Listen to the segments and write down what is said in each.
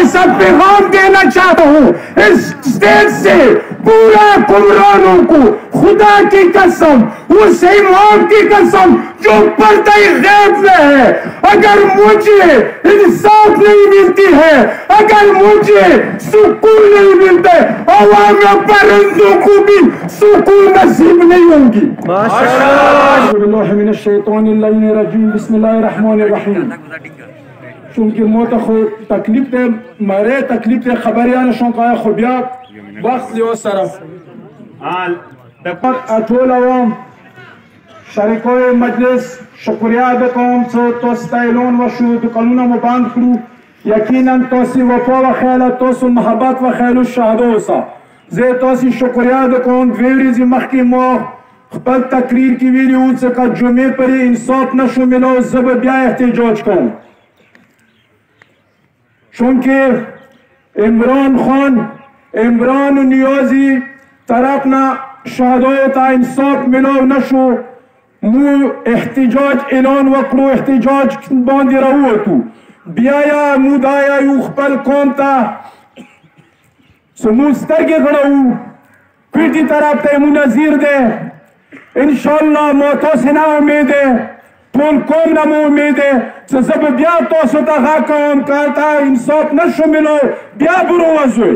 ایسا پیغام دینا چاہتا ہوں اس اسٹیج سے پورا حکمرانوں کو، خدا کی قسم، اس امام کی قسم جو پردہ غیب میں ہے، اگر مجھے انصاف نہیں ملتی ہے، اگر مجھے سکون نہیں ملتا ہے، عوام پرندوں کو بھی سکون نصیب نہیں ہوں گی۔ اعوذ باللہ من الشیطان الرجیم، بسم اللہ الرحمن الرحیم۔ چونکہ موتا خو تکلیف دے مارے تکلیف دے خبریان شونکایا خوبیا وقت لیو صرف اطول عوام شرکوی مجلس شکریہ بکوم سو توستایلون و شود قانون مباند کرو یقیناً توسی وفا و خیل توسو محبت و خیل شهدو سا زی توسی شکریہ بکوم ویریزی مخی مو خپل تقریر کی ویری اون سے کا جمعے پر انصاف نشو ملو زب بیا احتجاج کن چونکہ عمران نیازی طرفنا شهدوتا انصاف ملو نشو مو احتجاج اعلان وکړو احتجاج باندې راووتو بیا مو دایا یو خپل قوم ته سمو سترګې غړوو پیټي طرف ته مو نظیر دی انشاءاللہ مو تاسې نه امید دی ټول قوم نه مو امید دی چې زه به بیا تاسو ته غږ کوم که هلته انصاف نشو ملو بیا برووځو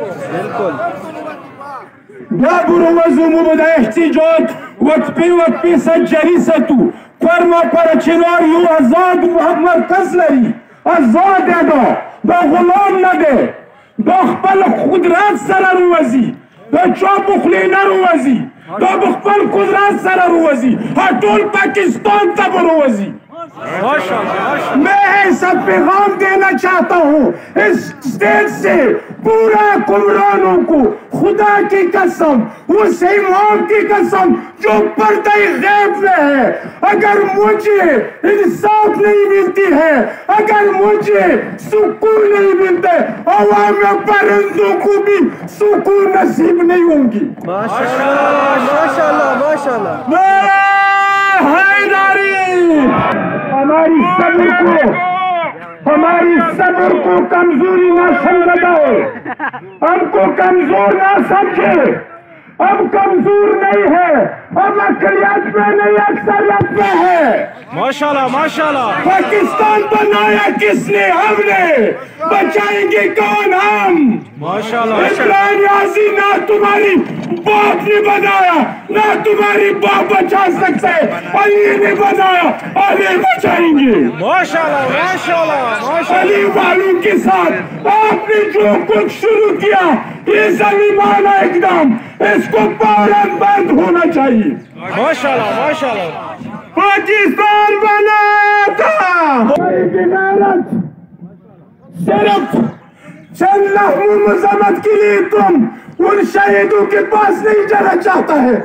بیا برووځو مو به د احتجاج وقفی سجری ستو فرما پر چنار یو آزاد مرکز لري آزاد دا دا غلام نده دا خپل قدرت سره روزي دا چا بخلی نروزي دا بخپل قدرت سره روزي ټول پاکستان ته بروزي میں ایسا پیغام دینا چاہتا ہوں اس اسٹیج سے پورا حکمرانوں کو، خدا کی قسم، اس امام کی قسم جو پردہ غیب میں ہے، اگر مجھے انصاف نہیں ملتی ہے، اگر مجھے سکون نہیں ملتا ہے، عوام پرندوں کو بھی سکون نصیب نہیں ہوں گی۔ ماشاءاللہ ماشاءاللہ ہماری صبر کو کمزوری نہ سمجھے، ہم کو کمزور نہ سمجھے، اب کمزور نہیں ہے، اب اقلیت میں نہیں اکثریت میں ہے۔ ماشاءاللہ ماشاءاللہ۔ پاکستان بنایا کس نے؟ ہم نے۔ بچائیں گے کون؟ ہم۔ ماشاءاللہ۔ عمران نیازی نہ تمہاری باپ نے بنایا نہ تمہاری باپ بچا سکتے، علی نے بنایا، علی بچائیں گے۔ ماشاءاللہ ماشاءاللہ۔ علی والوں کے ساتھ آپ نے جو کچھ شروع کیا یہ ظالمانہ اقدام، اس کو فوراً بند ہونا چاہیے۔ ماشاءاللہ ماشاءاللہ۔ پاکستان بنا تھا غیرت صرف چند لمحوں مذمت کے لیے تم ان شہیدوں کے پاس نہیں جانا چاہتا ہے،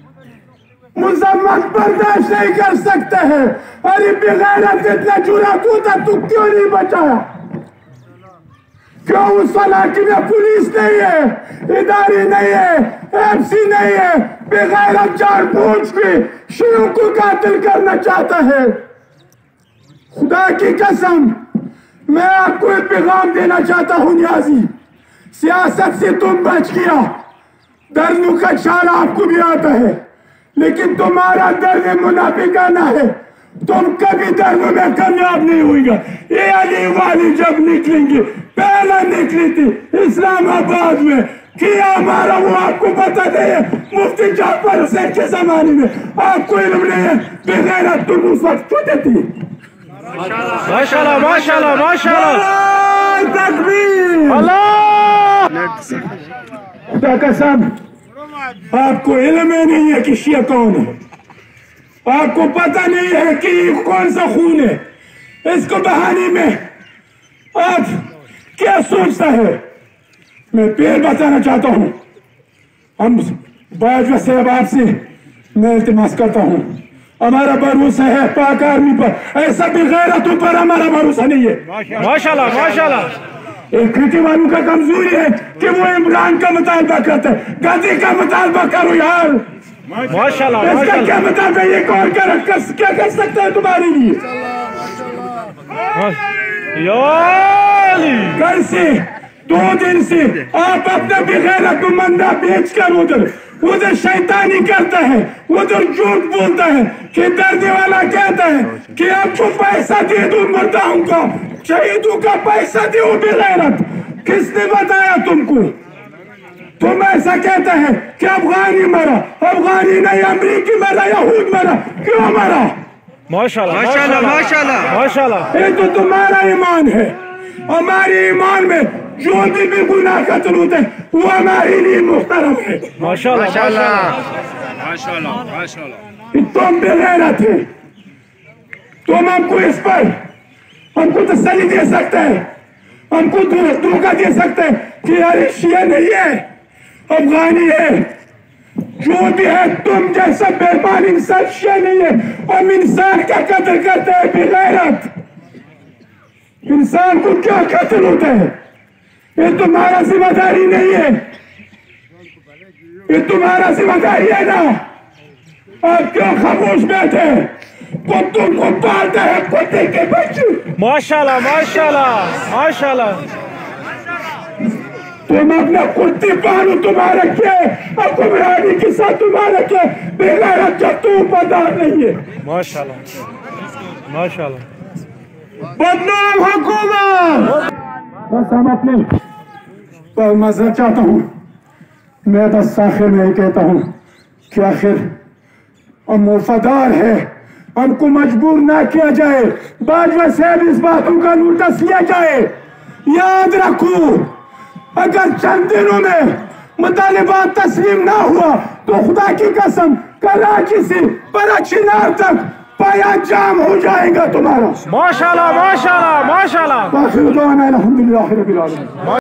مذمت برداشت نہیں کر سکتے ہیں۔ ارے بغیرت اتنا جرأت ہوتا تو کیوں نہیں بچایا؟ کیوں اس علاقے میں پولیس نہیں ہے، ادارے نہیں ہے، ایم سی نہیں ہے، بغیرت جان بوجھ کے شیعوں کو قاتل کرنا چاہتا ہے؟ خدا کی قسم میں آپ کو ایک پیغام دینا چاہتا ہوں نیازی، سیاست سے تم بچ گیا، درنوں کا چھال آپ کو بھی آتا ہے، لیکن تمہارا درد منافقانہ ہے، تم کبھی درنوں میں کامیاب نہیں ہوئی گا۔ یہ علی والی جب نکلیں گے، پہلا نکلی تھی اسلام آباد میں، کیا ہمارا وہ آپ کو پتہ نہیں ہے، مفتی جعفر حسین کے زمانے میں آپ کو علم نہیں ہے، بغیرت تم اس وقت چھوٹے تھی۔ ماشاءاللہ ماشاءاللہ ماشاءاللہ۔ تکبیر اللہ۔ خدا قسم آپ کو علم ہی نہیں ہے کہ شیعہ کون ہے، آپ کو پتہ نہیں ہے کہ یہ کون سا خون ہے، اس کو بہانے میں آپ کیا سوچتا ہے؟ میں پھر بتانا چاہتا ہوں، ہم باجوہ صاحب آپ سے میں التماس کرتا ہوں، ہمارا بھروسہ ہے پاک آرمی پر، ایسا بھی غیرتوں پر ہمارا بھروسہ نہیں ہے۔ ماشاءاللہ ماشاءاللہ۔ ایک کھٹی والوں کا کمزوری ہے کہ وہ عمران کا مطالبہ کرتا ہے، غازی کا مطالبہ کرو یار۔ ماشاءاللہ اس کا کیا مطالبہ، یہ کون کیا کر سکتا ہے تمہارے لیے؟ کل سے 2 دن سے آپ اپنا بغیرت نمائندہ بیچ کر ادھر شیطانی کرتا ہے، ادھر جھوٹ بولتا ہے کہ درد والا کہتا ہے کہ آپ کو پیسہ دے دوں مرداؤں کا، شہیدوں کا پیسہ دے بغیرت۔ کس نے بتایا تم کو؟ تم ایسا کہتا ہے کہ افغانی مرا، افغانی نہیں امریکی مرا، یہود مرا، کیوں مرا؟ ماشاءاللہ ماشاءاللہ ماشاءاللہ ماشاءاللہ، یہ تو تمہارا ایمان ہے۔ ہمارے ایمان میں جو بھی گناہ قتل ہوتے ہیں وہ ہمارے لیے محترم ہے۔ ماشاءاللہ ماشاءاللہ ماشاءاللہ، تم بغیرت ہے، تم ہم کو اس پر ہم کو تسلی دے سکتے ہیں، ہم کو دھوکہ دے سکتے ہیں کہ یار شیعہ نہیں ہے، افغانی ہے، جو بھی ہے تم جیسا بےمان انسان شیعہ نہیں ہے۔ ہم انسان کا قتل کرتے ہیں بغیرت، انسان کو کیا قتل ہوتا ہے؟ یہ تمہارا ذمہ داری نہیں ہے، یہ تمہارا ذمہ داری ہے نا؟ آپ کیوں خاموش بیٹھے ہیں؟ کتوں کو پالتے ہیں کتے کے بچے۔ ماشاءاللہ ماشاءاللہ ماشاءاللہ، تم اپنا کرتی پانو تمہارا کیا ہے، حکمرانی کے ساتھ تمہارا کیا ہے، بغیرت جب تم پردار نہیں ہے۔ ماشاءاللہ ماشاءاللہ، بدنام حکومت۔ بس ہم اپنے معذرت چاہتا ہوں، میں بس آخر میں کہتا ہوں کہ آخر ہم وفادار ہے، ہم کو مجبور نہ کیا جائے، باجوہ صاحب اس باتوں کا نوٹس لیا جائے۔ یاد رکھو اگر چند دنوں میں مطالبات تسلیم نہ ہوا تو خدا کی قسم کراچی سے پراچینار تک پایا جام ہو جائے گا تمہارا۔ ماشاءاللہ ماشاءاللہ ماشاءاللہ، آخر دعوانا الحمدللہ رب العالمین۔